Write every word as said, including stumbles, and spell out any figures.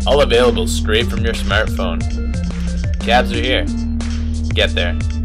All available straight from your smartphone. Cabs are here. Get there.